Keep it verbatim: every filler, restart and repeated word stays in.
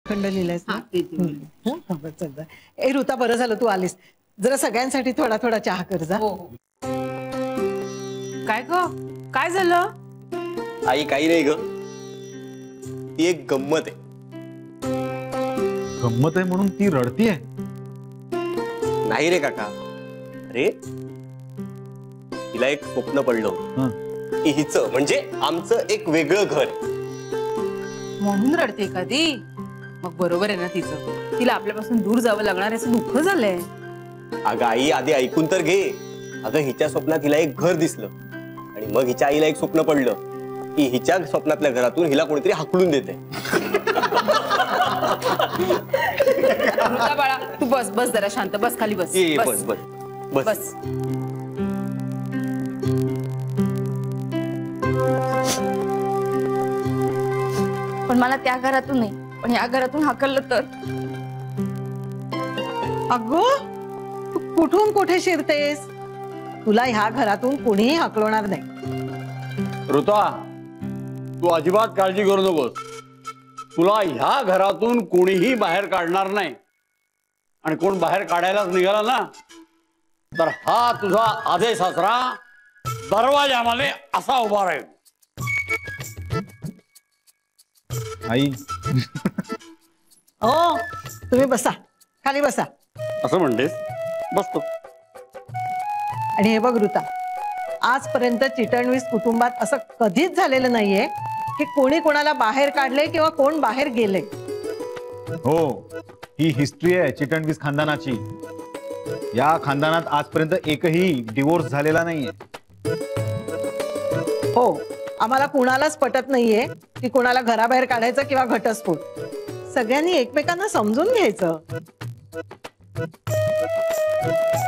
खंड लिहिलायस ना? हा, देते मी. हं, हं, बरं, चल, बरं. ए ऋता, बरं झालं तू आलीस. जरा सगळ्यांसाठी थोडा थोडा चहा कर जा. हो हो. काय ग, काय झालं? आई काही नाही ग, ती एक गंमत आहे. गंमत आहे म्हणून ती रडतीये? नाही रे काका. अरे तिला एक स्वप्न पडलं हं. की हिचं म्हणजे आमचं एक वेगळं घर आहे. म्हणून रडते का ती? मग बरोबर आहे ना तिचं. तिला आपल्यापासून दूर जावं लागणार याचं दुःख झालंय. अगं आई, आधी ऐकून तर घे. अगं हिच्या स्वप्नात हिला एक घर दिसलं आणि मग हिच्या आईला एक स्वप्न पडलं की हिच्या स्वप्नातल्या घरातून हिला कोणीतरी हाकलून देते. ऋता बाळा, तू बस बस जरा शांत बस, खाली बस. ये, ये, बस बस बस बस. बस. पण मला त्या घरातून नाही, पण या घरातून हाकललं तर? अगो, तू कुठून कुठे शिरतेस? तुला ह्या घरातून कोणीही हाकलवणार नाही. ऋता, तू अजिबात काळजी करू नकोस. तुला ह्या घरातून कोणीही बाहेर काढणार नाही. आणि कोण बाहेर काढायलाच निघाला ना, तर हा तुझा आधे सासरा दरवाजामध्ये असा उभा राहील. आई हो, तुम्ही बसा, खाली बसा. असं म्हणतेस? बसतो. आणि हे बघ ऋता, आजपर्यंत चिटणवीस कुटुंबात असं कधीच झालेलं नाहीये की कोणी कोणाला बाहेर काढले किंवा कोण बाहेर गेले. हो, ही हिस्ट्री आहे चिटणवीस खानदानाची. या खानदानात आजपर्यंत एकही डिवोर्स झालेला नाहीये. हो, आम्हाला कुणालाच पटत नाहीये की कोणाला घराबाहेर काढायचं किंवा घटस्फोट. सगळ्यांनी एकमेकांना समजून घ्यायचं.